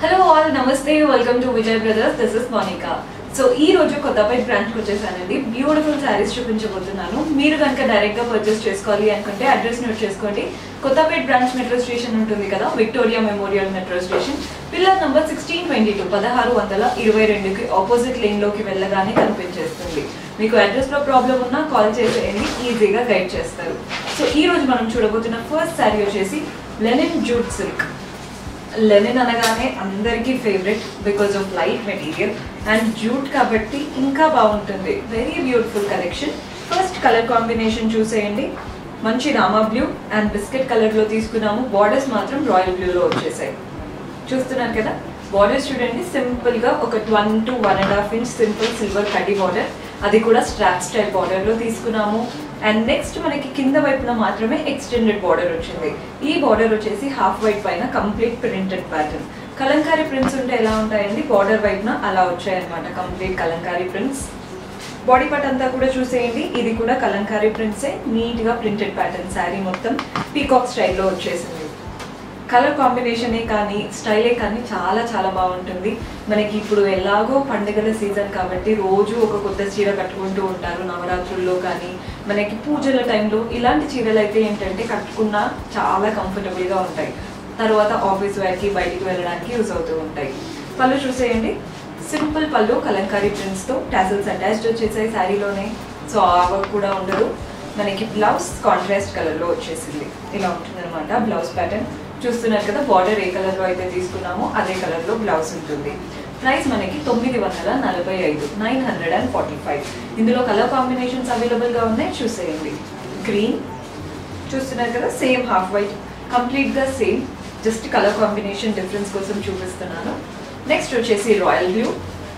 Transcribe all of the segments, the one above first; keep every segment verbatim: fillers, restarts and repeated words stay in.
Hello all నమస్తే welcome to Vijay brothers this is Monica so ఈ రోజు కొత్తపేట బ్రాంచ్కి వచ్చేసానండి బ్యూటిఫుల్ శారీస్ చూపించబోతున్నాను మీరు కనుక డైరెక్ట్గా పర్చేస్ చేసుకోవాలి అనుకుంటే అడ్రస్ నోట్ చేసుకోండి కొత్తపేట బ్రాంచ్ మెట్రో స్టేషన్ ఉంటుంది కదా Victoria memorial metro station pillar number sixteen twenty two పదహారు వందల ఇరవై రెండుకి ఆపోజిట్ లేన్లోకి వెళ్ళగానే కనిపించేస్తుంది మీకు అడ్రస్లో ప్రాబ్లం ఉన్నా కాల్ చేసేయండి ఈజీగా గైడ్ చేస్తారు సో ఈ రోజు మనం చూడబోతున్న ఫస్ట్ శారీ వచ్చేసి లెనిన్ జూట్ సిల్క్ లెనిన్ అనగానే అందరికీ favourite because of light material and jute కాబట్టి ఇంకా బాగుంటుంది very beautiful collection first colour combination చూసేయండి మంచి రామా బ్లూ అండ్ బిస్కెట్ కలర్లో తీసుకున్నాము బార్డర్స్ మాత్రం రాయల్ బ్లూలో వచ్చేసాయి చూస్తున్నారు కదా బార్డర్స్ చూడండి సింపుల్గా ఒక one two one and half inch simple silver కడ్డీ బార్డర్ అది కూడా స్ట్రాప్ స్టైల్ బార్డర్లో తీసుకున్నాము అండ్ నెక్స్ట్ మనకి కింద వైపున మాత్రమే ఎక్స్టెండెడ్ బార్డర్ వచ్చింది ఈ బార్డర్ వచ్చేసి హాఫ్ వైట్ పైన complete printed pattern Kalamkari prints ఉంటే ఎలా ఉంటాయండి బార్డర్ వైపున అలా వచ్చాయన్నమాట complete Kalamkari prints body part అంతా కూడా చూసేయండి ఇది కూడా కలంకారీ ప్రింట్సే నీట్గా ప్రింటెడ్ ప్యాటర్న్ శారీ మొత్తం పీకాక్ స్టైల్లో వచ్చేసింది కలర్ కాంబినేషనే కానీ స్టైలే కానీ చాలా చాలా బాగుంటుంది మనకి ఇప్పుడు ఎలాగో పండుగల సీజన్ కాబట్టి రోజు ఒక కొత్త చీర కట్టుకుంటూ ఉంటారు నవరాత్రుల్లో కానీ మనకి పూజల టైంలో ఇలాంటి చీరలు అయితే ఏంటంటే కట్టుకున్నా చాలా కంఫర్టబుల్గా ఉంటాయి తర్వాత ఆఫీస్ వేర్కి బయటికి వెళ్ళడానికి యూజ్ అవుతూ ఉంటాయి పళ్ళు చూసేయండి సింపుల్ పళ్ళు కలంకారీ ప్రింట్స్తో టాసిల్స్ అటాచ్డ్ వచ్చేసాయి శారీలోనే సో ఆవర్క్ కూడా ఉండదు మనకి బ్లౌజ్ కాంట్రాస్ట్ కలర్లో వచ్చేసింది ఇలా ఉంటుందన్నమాట బ్లౌజ్ ప్యాటర్న్ చూస్తున్నారు కదా బార్డర్ ఏ కలర్లో అయితే తీసుకున్నామో అదే కలర్లో బ్లౌజ్ ఉంటుంది ప్రైస్ మనకి తొమ్మిది వందల నలభై ఐదు nine hundred and forty five ఇందులో కలర్ కాంబినేషన్స్ అవైలబుల్గా ఉన్నాయి చూసేయండి గ్రీన్ చూస్తున్నారు కదా సేమ్ హాఫ్ వైట్ కంప్లీట్గా same just colour combination difference కోసం చూపిస్తున్నాను నెక్స్ట్ వచ్చేసి రాయల్ బ్లూ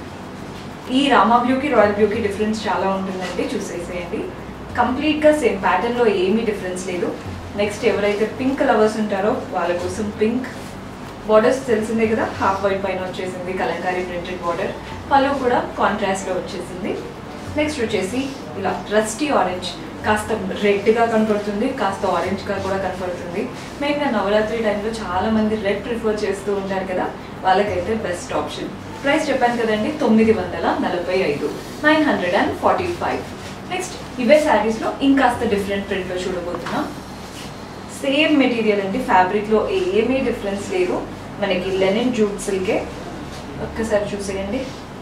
ఈ రామా బ్లూకి రాయల్ బ్లూకి డిఫరెన్స్ చాలా ఉంటుందండి చూసేసేయండి కంప్లీట్గా సేమ్ ప్యాటర్న్లో ఏమీ డిఫరెన్స్ లేదు నెక్స్ట్ ఎవరైతే పింక్ లవర్స్ ఉంటారో వాళ్ళ కోసం పింక్ బార్డర్స్ తెలిసిందే కదా హాఫ్ వైట్ పైన వచ్చేసింది కలంకారీ ప్రింటెడ్ బార్డర్ పళ్ళు కూడా కాంట్రాస్ట్లో వచ్చేసింది నెక్స్ట్ వచ్చేసి ఇలా రస్టీ ఆరెంజ్ కాస్త రెడ్గా కనపడుతుంది కాస్త ఆరెంజ్గా కూడా కనపడుతుంది మెయిన్గా నవరాత్రి టైంలో చాలామంది రెడ్ ప్రిఫర్ చేస్తూ ఉంటారు కదా వాళ్ళకైతే బెస్ట్ ఆప్షన్ ప్రైస్ చెప్పాను కదండి తొమ్మిది వందల నలభై ఐదు nine hundred and forty five next ఇవే శారీస్లో ఇంకాస్త డిఫరెంట్ ప్రింట్లో చూడబోతున్నాం సేమ్ మెటీరియల్ అండి ఫ్యాబ్రిక్లో ఏమీ డిఫరెన్స్ లేదు మనకి లెనిన్ జూట్ సిల్కే ఒక్కసారి చూసేయండి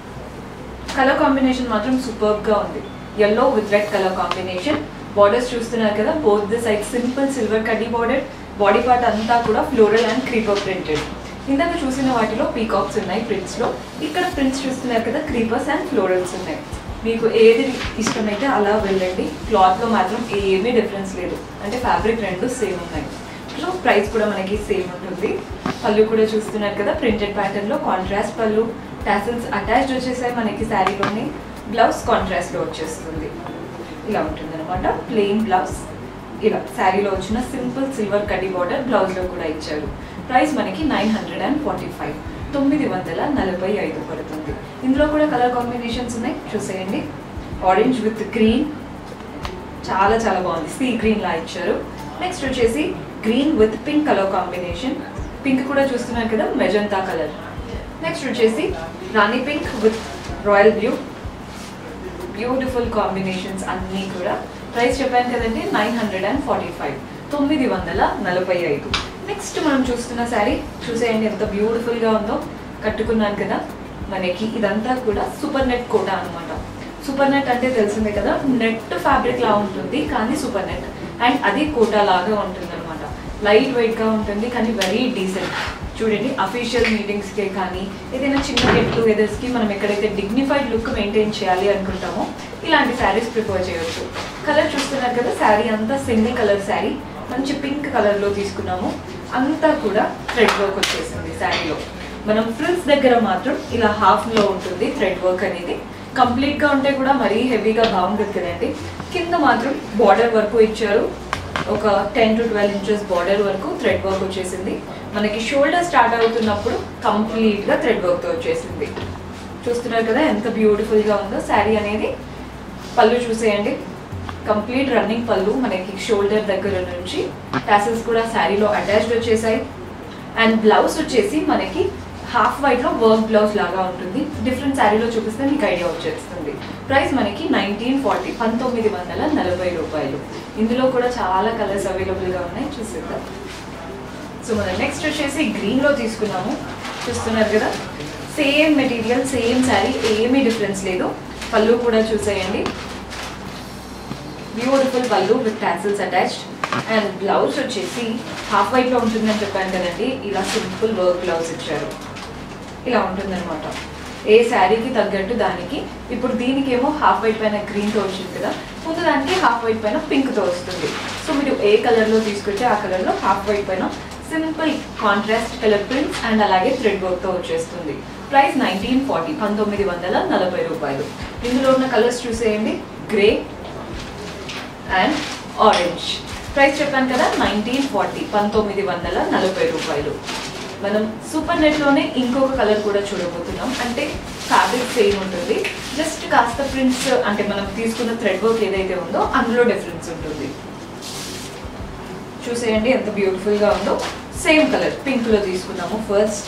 కలర్ కాంబినేషన్ మాత్రం సూపర్గా ఉంది yellow with red colour combination borders చూస్తున్నారు కదా both the side simple silver కడ్డీ బార్డర్ బాడీ పార్ట్ అంతా కూడా ఫ్లోరల్ అండ్ క్రీపర్ ప్రింటెడ్ ఇందాక చూసిన వాటిలో పీకాక్స్ ఉన్నాయి ప్రింట్స్లో ఇక్కడ ప్రింట్స్ చూస్తున్నారు కదా క్రీపర్స్ అండ్ ఫ్లోరల్స్ ఉన్నాయి మీకు ఏది ఇష్టమైతే అలా వెళ్ళండి క్లాత్లో మాత్రం ఏమీ డిఫరెన్స్ లేదు అంటే ఫ్యాబ్రిక్ రెండు సేమ్ ఉన్నాయి సో ప్రైస్ కూడా మనకి సేమ్ ఉంటుంది పళ్ళు కూడా చూస్తున్నారు కదా ప్రింటెడ్ ప్యాటర్న్లో కాంట్రాస్ట్ పళ్ళు టాసిల్స్ అటాచ్డ్ వచ్చేసాయి మనకి శారీలోని బ్లౌజ్ కాంట్రాస్ట్లో వచ్చేస్తుంది ఇలా ఉంటుంది అనమాట ప్లెయిన్ బ్లౌజ్ ఇలా శారీలో వచ్చిన సింపుల్ సిల్వర్ కడ్డీ బార్డర్ బ్లౌజ్లో కూడా ఇచ్చారు ప్రైస్ మనకి nine hundred and forty five తొమ్మిది వందల నలభై ఐదు పడుతుంది ఇందులో కూడా కలర్ కాంబినేషన్స్ ఉన్నాయి చూసేయండి ఆరెంజ్ విత్ గ్రీన్ చాలా చాలా బాగుంది సీ గ్రీన్ లా ఇచ్చారు నెక్స్ట్ వచ్చేసి green with pink colour combination pink కూడా చూస్తున్నారు కదా మెజంతా కలర్ నెక్స్ట్ వచ్చేసి రాణి pink with royal blue beautiful combinations అన్నీ కూడా ప్రైస్ చెప్పాను కదండి nine hundred and forty five తొమ్మిది వందల నలభై ఐదు నెక్స్ట్ మనం చూస్తున్న శారీ చూసేయండి ఎంత బ్యూటిఫుల్గా ఉందో కట్టుకున్నాను కదా మనకి ఇదంతా కూడా సూపర్ నెట్ కోటా అనమాట సూపర్ నెట్ అంటే తెలిసిందే కదా నెట్ ఫ్యాబ్రిక్ లా ఉంటుంది కానీ సూపర్ నెట్ అండ్ అది కోటా లాగా ఉంటుంది అనమాట లైట్ వెయిట్గా ఉంటుంది కానీ వెరీ డీసెంట్ చూడండి అఫీషియల్ మీటింగ్స్కే కానీ ఏదైనా చిన్న గెట్ టుగెదర్స్కి మనం ఎక్కడైతే డిగ్నిఫైడ్ లుక్ మెయింటైన్ చేయాలి అనుకుంటామో ఇలాంటి శారీస్ ప్రిఫర్ చేయొచ్చు కలర్ చూస్తున్నారు కదా శారీ అంతా సింగిల్ కలర్ శారీ మంచి పింక్ కలర్లో తీసుకున్నాము అంతా కూడా థ్రెడ్ వర్క్ వచ్చేసింది శారీలో మనం ఫ్రిల్స్ దగ్గర మాత్రం ఇలా హాఫ్లో ఉంటుంది థ్రెడ్ వర్క్ అనేది కంప్లీట్గా ఉంటే కూడా మరీ హెవీగా బాగుంటుంది కదండి కింద మాత్రం బార్డర్ వరకు ఇచ్చారు ఒక ten to twelve inches border వరకు థ్రెడ్ వర్క్ వచ్చేసింది మనకి షోల్డర్ స్టార్ట్ అవుతున్నప్పుడు కంప్లీట్గా థ్రెడ్ వర్క్తో వచ్చేసింది చూస్తున్నారు కదా ఎంత బ్యూటిఫుల్గా ఉందో శారీ అనేది పళ్ళు చూసేయండి కంప్లీట్ రన్నింగ్ పళ్ళు మనకి షోల్డర్ దగ్గర నుంచి టాసిల్స్ కూడా శారీలో అటాచ్డ్ వచ్చేసాయి అండ్ బ్లౌజ్ వచ్చేసి మనకి హాఫ్ వైట్ లో వర్క్ బ్లౌజ్ లాగా ఉంటుంది. డిఫరెంట్ శారీలో చూపిస్తే మీకు ఐడియా వచ్చేస్తుంది. ప్రైస్ మనకి నైన్టీన్ ఫార్టీ పంతొమ్మిది వందల నలభై రూపాయలు. ఇందులో కూడా చాలా కలర్స్ అవైలబుల్ గా ఉన్నాయి, చూసేద్దాం. సో మనం నెక్స్ట్ వచ్చేసి గ్రీన్ లో తీసుకున్నాము, చూస్తున్నారు కదా. సేమ్ మెటీరియల్, సేమ్ శారీ, ఏమీ డిఫరెన్స్ లేదు. పళ్ళు కూడా చూసేయండి, బ్యూటిఫుల్ పళ్ళు with tassels attached. And blouse వచ్చేసి హాఫ్ వైట్ లో ఉంటుందని చెప్పాను కదండి, ఇలా సింపుల్ వర్క్ బ్లౌజ్ ఇచ్చారు. ఇలా ఉంటుందన్నమాట, ఏ శారీకి తగ్గట్టు దానికి. ఇప్పుడు దీనికేమో హాఫ్ వైట్ పైన గ్రీన్ తో వచ్చింది కదా, ముందు దానికి హాఫ్ వైట్ పైన పింక్ తో వస్తుంది. సో మీరు ఏ కలర్ లో తీసుకుంటే ఆ కలర్ లో హాఫ్ వైట్ పైన simple contrast colour prints and అలాగే థ్రెడ్ వర్క్ తో వచ్చేస్తుంది. ప్రైస్ నైన్టీన్ ఫార్టీ పంతొమ్మిది వందల నలభై రూపాయలు. ఇందులో ఉన్న కలర్స్ చూసేయండి, గ్రే అండ్ ఆరెంజ్. ప్రైస్ చెప్పాను కదా, నైన్టీన్ ఫార్టీ పంతొమ్మిది వందల నలభై రూపాయలు. మనం సూపర్ నెట్లోనే ఇంకొక కలర్ కూడా చూడబోతున్నాం. అంటే ఫ్యాబ్రిక్ సేమ్ ఉంటుంది, జస్ట్ కాస్త ప్రింట్స్ అంటే మనం తీసుకున్న థ్రెడ్ వర్క్ ఏదైతే ఉందో అందులో డిఫరెన్స్ ఉంటుంది. చూసేయండి ఎంత బ్యూటిఫుల్గా ఉందో. సేమ్ కలర్ పింక్లో తీసుకున్నాము. ఫస్ట్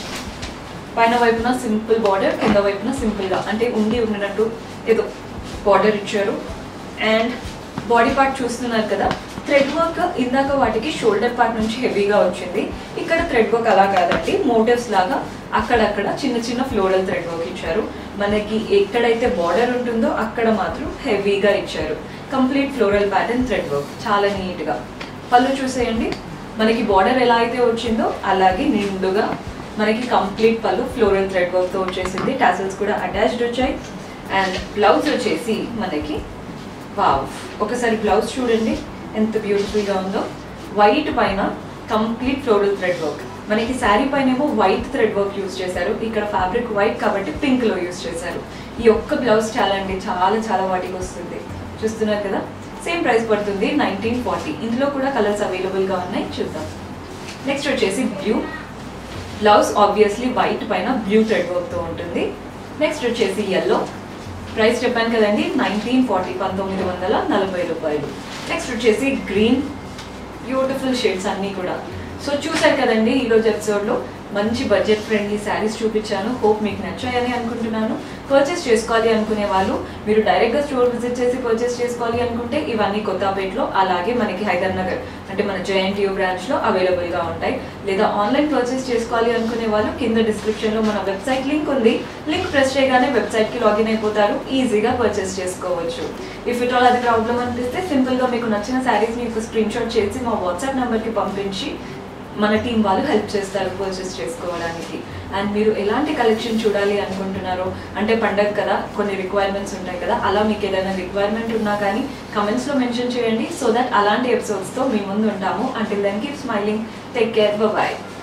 పైన వైపున సింపుల్ బార్డర్, కింద వైపున సింపుల్గా అంటే ఉండి ఉన్నట్టు ఏదో బార్డర్ ఇచ్చారు. అండ్ బాడీ పార్ట్ చూస్తున్నారు కదా, థ్రెడ్ వర్క్ ఇందాక వాటికి షోల్డర్ పార్ట్ నుంచి హెవీగా వచ్చింది. ఇక్కడ థ్రెడ్ వర్క్ అలా కాదండి, మోటివ్స్ లాగా అక్కడక్కడ చిన్న చిన్న ఫ్లోరల్ థ్రెడ్ వర్క్ ఇచ్చారు. మనకి ఎక్కడైతే బార్డర్ ఉంటుందో అక్కడ మాత్రం హెవీగా ఇచ్చారు. Complete floral pattern thread work, చాలా నీట్గా. పళ్ళు చూసేయండి, మనకి బార్డర్ ఎలా అయితే వచ్చిందో అలాగే నిండుగా మనకి కంప్లీట్ పళ్ళు ఫ్లోరల్ థ్రెడ్ వర్క్తో వచ్చేసింది. టాసిల్స్ కూడా అటాచ్డ్ వచ్చాయి. అండ్ బ్లౌజ్ వచ్చేసి మనకి వావ్, ఒకసారి బ్లౌజ్ చూడండి ఎంత బ్యూటిఫుల్గా ఉందో. వైట్ పైన కంప్లీట్ ఫ్లోరల్ థ్రెడ్ వర్క్. మనకి శారీ పైన ఏమో వైట్ థ్రెడ్ వర్క్ యూస్ చేశారు, ఇక్కడ ఫ్యాబ్రిక్ వైట్ కాబట్టి పింక్లో యూస్ చేశారు. ఈ ఒక్క బ్లౌజ్ చాలా అండి, చాలా చాలా వాటికి వస్తుంది. చూస్తున్నారు కదా, సేమ్ ప్రైస్ పడుతుంది నైన్టీన్ ఫార్టీ. ఇందులో కూడా కలర్స్ అవైలబుల్గా ఉన్నాయి, చూద్దాం. నెక్స్ట్ వచ్చేసి బ్లూ బ్లౌజ్, ఆబ్వియస్లీ వైట్ పైన బ్లూ థ్రెడ్ వర్క్తో ఉంటుంది. నెక్స్ట్ వచ్చేసి ఎల్లో. ప్రైస్ చెప్పాను కదండి, నైన్టీన్ ఫార్టీ పంతొమ్మిది వందల నలభై రూపాయలు. నెక్స్ట్ వచ్చేసి గ్రీన్, బ్యూటిఫుల్ షేడ్స్ అన్నీ కూడా. సో చూసారు కదండి, ఈరోజు ఎపిసోడ్లో మంచి బడ్జెట్ ఫ్రెండ్లీ శారీస్ చూపించాను. హోప్ మీకు నచ్చాయని అనుకుంటున్నాను. పర్చేస్ చేసుకోవాలి అనుకునే వాళ్ళు మీరు డైరెక్ట్గా స్టోర్ విజిట్ చేసి పర్చేస్ చేసుకోవాలి అనుకుంటే ఇవన్నీ కొత్తపేటలో, అలాగే మనకి హైదర్ నగర్ అంటే మన జేఎన్టీయూ బ్రాంచ్లో అవైలబుల్గా ఉంటాయి. లేదా ఆన్లైన్ పర్చేస్ చేసుకోవాలి అనుకునే వాళ్ళు కింద డిస్క్రిప్షన్లో మన వెబ్సైట్ లింక్ ఉంది. లింక్ ప్రెస్ చేయగానే వెబ్సైట్కి లాగిన్ అయిపోతారు, ఈజీగా పర్చేస్ చేసుకోవచ్చు. ఇఫ్ ఇట్ ఆల్ అది ప్రాబ్లం అనిపిస్తే సింపుల్గా మీకు నచ్చిన శారీస్ని ఒక స్క్రీన్ షాట్ చేసి మా వాట్సాప్ నెంబర్కి పంపించి మన టీం వాళ్ళు హెల్ప్ చేస్తారు పర్చేస్ చేసుకోవడానికి. అండ్ మీరు ఎలాంటి కలెక్షన్ చూడాలి అనుకుంటున్నారో, అంటే పండగ కదా కొన్ని రిక్వైర్మెంట్స్ ఉంటాయి కదా, అలా మీకు ఏదైనా రిక్వైర్మెంట్ ఉన్నా కానీ కమెంట్స్లో మెన్షన్ చేయండి. సో దట్ అలాంటి ఎపిసోడ్స్తో మీ ముందు ఉంటాము. Until then keep smiling, take care, bye.